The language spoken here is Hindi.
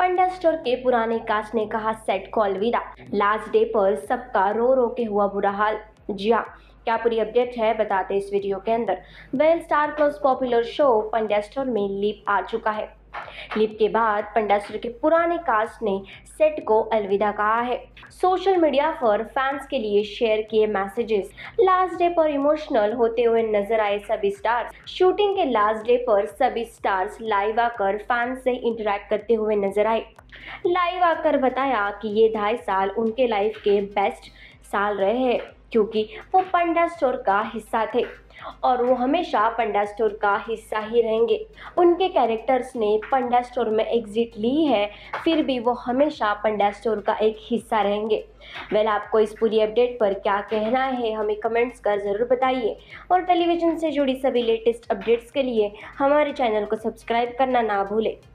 पंडा स्टोर के पुराने कास्ट ने कहा सेट को अलविदा। लास्ट डे पर सबका रो रो के हुआ बुरा हाल। जी हाँ, क्या पूरी अपडेट है बताते इस वीडियो के अंदर। Star plus popular show Pandya store में लीप आ चुका है। लीप के बाद पंडा स्टोर के पुराने कास्ट ने सेट को अलविदा कहा है। सोशल मीडिया पर फैंस के लिए शेयर किए मैसेजेस। लास्ट डे पर इमोशनल होते हुए नजर आए सभी स्टार्स। शूटिंग के लास्ट डे पर सभी स्टार्स लाइव आकर फैंस से इंटरेक्ट करते हुए नजर आए। लाइव आकर बताया कि ये 2.5 साल उनके लाइफ के बेस्ट साल रहे हैं, क्योंकि वो पंडा स्टोर का हिस्सा थे और वो हमेशा पंडा स्टोर का हिस्सा ही रहेंगे। उनके कैरेक्टर्स ने पंडा स्टोर में एग्जिट ली है, फिर भी वो हमेशा पंडा स्टोर का एक हिस्सा रहेंगे। आपको इस पूरी अपडेट पर क्या कहना है हमें कमेंट्स कर ज़रूर बताइए और टेलीविज़न से जुड़ी सभी लेटेस्ट अपडेट्स के लिए हमारे चैनल को सब्सक्राइब करना ना भूलें।